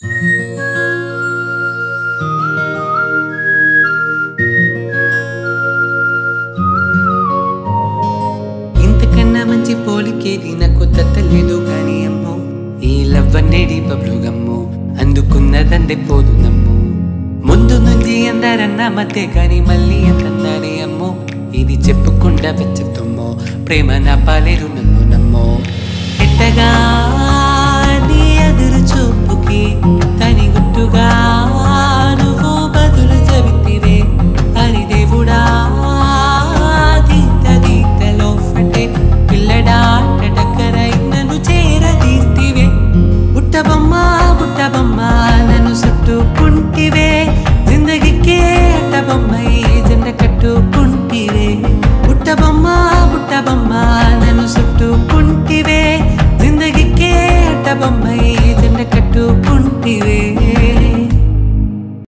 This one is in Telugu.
ఇంతకన్నా మంచి పోలికేది నాకు తట్టలేదు గాని అమ్మో, ఈ లవ్వనేడి పబ్లుగమ్మో అందుకున్నదందే పోదు నమ్ము. ముందు నుంచి అందరన్న మధ్య గాని మళ్ళీ ఎంతన్నానే అమ్మో, ఇది చెప్పుకుండా వెచ్చతమ్మో ప్రేమ నా పాలేరు నన్ను నమ్మో. ఎట్టగా నీ ఎదురు చూపుకి తని గుట్టుగా నువ్వు బదులు చెబితివే, హరి దేవుడా దీత దీతలో ఫటే పిల్లడా టకరై నన్ను చేరదీస్తివే. బుట్టబొమ్మ బుట్టబొమ్మ నన్ను చుట్టుకుంటివే, జిందగీకే అట్టబొమ్మై జెండ